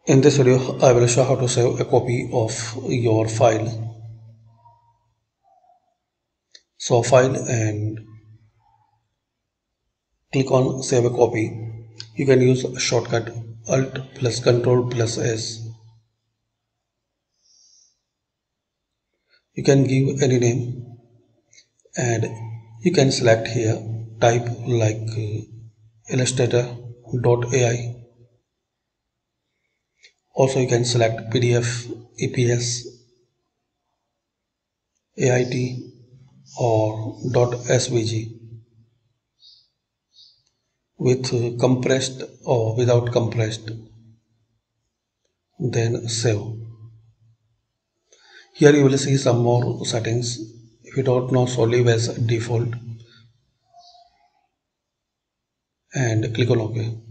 In this video, I will show how to save a copy of your file. So file and click on save a copy. You can use shortcut Alt plus Control plus S. You can give any name and you can select here type like Illustrator.ai. Also you can select PDF, EPS, AIT or .svg with compressed or without compressed, then save. Here you will see some more settings. If you don't know, so leave as default and click on OK.